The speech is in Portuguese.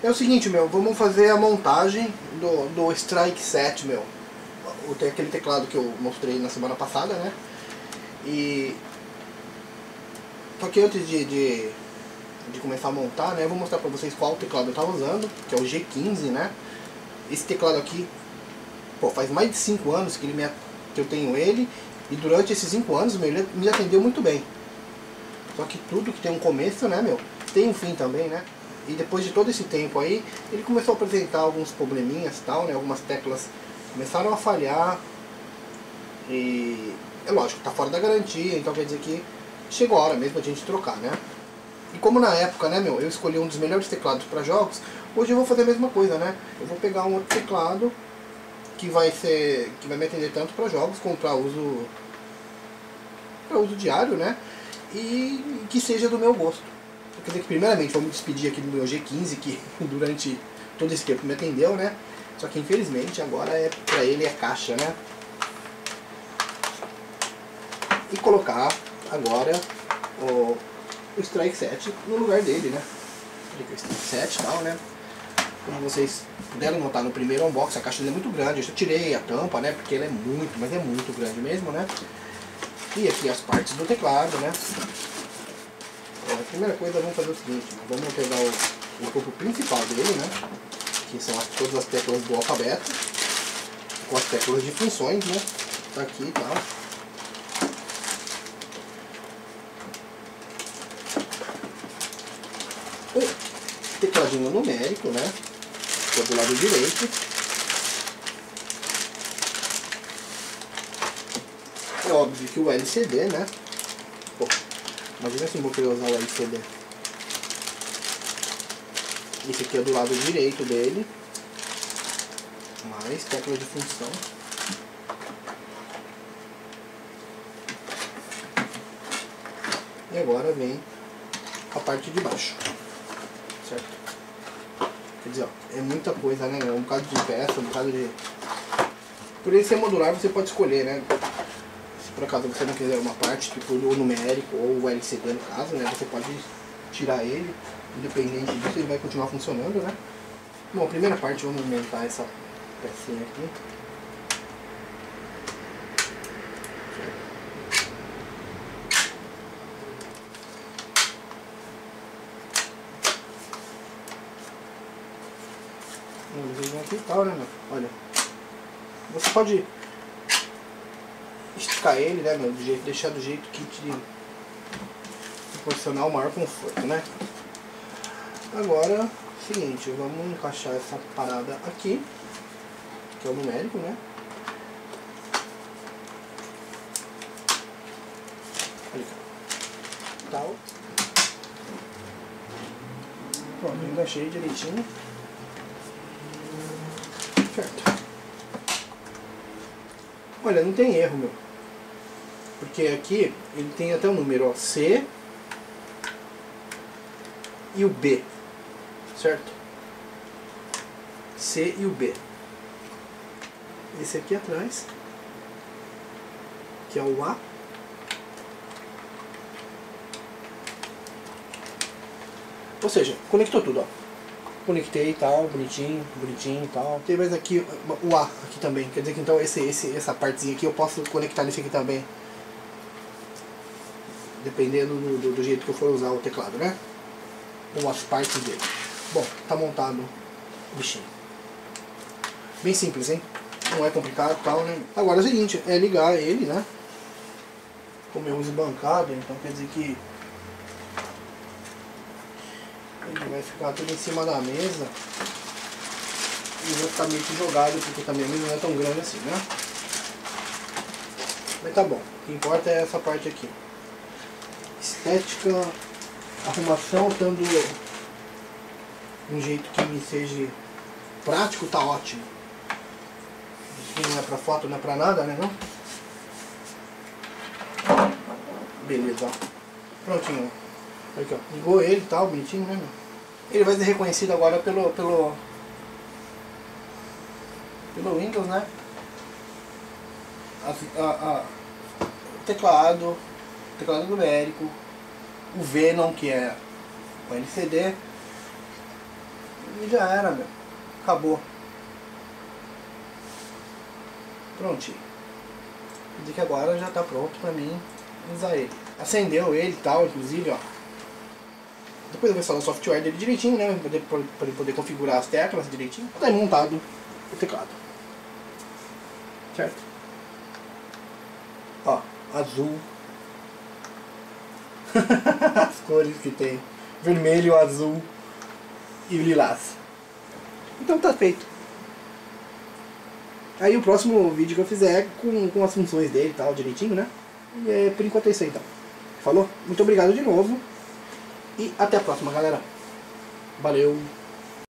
É o seguinte, meu, vamos fazer a montagem do Strike 7, meu. Aquele teclado que eu mostrei na semana passada, né? E... Só que antes de começar a montar, né, eu vou mostrar pra vocês qual teclado eu tava usando, que é o G15, né? Esse teclado aqui, pô, faz mais de 5 anos que eu tenho ele, e durante esses 5 anos, meu, ele me atendeu muito bem. Só que tudo que tem um começo, né, meu, tem um fim também, né? E depois de todo esse tempo aí, ele começou a apresentar alguns probleminhas e tal, né? Algumas teclas começaram a falhar. E é lógico, tá fora da garantia, então quer dizer que chegou a hora mesmo a gente trocar, né? E como na época, né, meu, eu escolhi um dos melhores teclados para jogos, hoje eu vou fazer a mesma coisa, né? Eu vou pegar um outro teclado que vai me atender tanto para jogos como para uso diário, né? E que seja do meu gosto. Quer dizer que primeiramente vamos despedir aqui do meu G15, que durante todo esse tempo me atendeu, né? Só que infelizmente agora pra ele é caixa, né? E colocar agora o Strike 7 no lugar dele, né? O Strike 7 e tal, né? Como vocês puderam notar no primeiro unboxing, a caixa dele é muito grande. Eu já tirei a tampa, né? Porque ela é muito, mas é muito grande mesmo, né? E aqui as partes do teclado, né? A primeira coisa, vamos fazer o seguinte: vamos pegar o corpo principal dele, né? Que são todas as teclas do alfabeto, com as teclas de funções, né? Tá aqui e tal. O tecladinho numérico, né? Que é do lado direito. É óbvio que o LCD, né? Pô, imagina se eu vou querer usar o LCD. Esse aqui é do lado direito dele. Mais tecla de função. E agora vem a parte de baixo. Certo? Quer dizer, ó, é muita coisa, né? É um bocado de peça, um bocado de... Por ele ser modular, você pode escolher, né? Se por acaso você não quiser uma parte, tipo o numérico ou o LCD no caso, né? Você pode tirar ele. Independente disso, ele vai continuar funcionando, né? Bom, a primeira parte, vamos montar essa pecinha aqui. Vamos ver aqui e tal, né, meu? Olha. Você pode esticar ele, né, meu? Deixar do jeito que te proporcionar o maior conforto, né? Agora, seguinte, vamos encaixar essa parada aqui, que é o numérico, né? Ali, tal. Pronto, encaixei direitinho. Certo. Olha, não tem erro, meu. Porque aqui ele tem até o número, ó, C e o B. Certo? C e o B. Esse aqui atrás, que é o A. Ou seja, conectou tudo, ó. Conectei e tal, bonitinho, bonitinho e tal. Tem mais aqui o A aqui também. Quer dizer que então essa partezinha aqui eu posso conectar nesse aqui também. Dependendo do jeito que eu for usar o teclado, né? Ou as partes dele. Bom, tá montado o bichinho. Bem simples, hein? Não é complicado e tal, né? Agora é o seguinte, é ligar ele, né? Como eu uso bancada, então quer dizer que ele vai ficar tudo em cima da mesa e vai ficar meio que jogado, porque também a mesa não é tão grande assim, né? Mas tá bom, o que importa é essa parte aqui. Estética, arrumação, estando de um jeito que me seja prático, tá ótimo. Isso não é pra foto, não é pra nada, né, não? Beleza, ó. Prontinho. Aqui, ó. Ligou ele e tal, bonitinho, né, meu? Ele vai ser reconhecido agora pelo Windows, né? Teclado numérico, o Venom, que é o LCD, E já era, meu. Acabou. Prontinho. Quer dizer que agora já tá pronto pra mim usar ele. Acendeu ele e tal, inclusive, ó. Depois eu vou instalar o software dele direitinho, né? Pra ele poder configurar as teclas direitinho. Tá aí montado o teclado. Certo? Ó, azul. As cores que tem. Vermelho, azul e lilás. Então tá feito. Aí o próximo vídeo que eu fizer é com as funções dele e tal, direitinho, né? E por enquanto é isso aí então. Falou? Muito obrigado de novo. E até a próxima, galera. Valeu!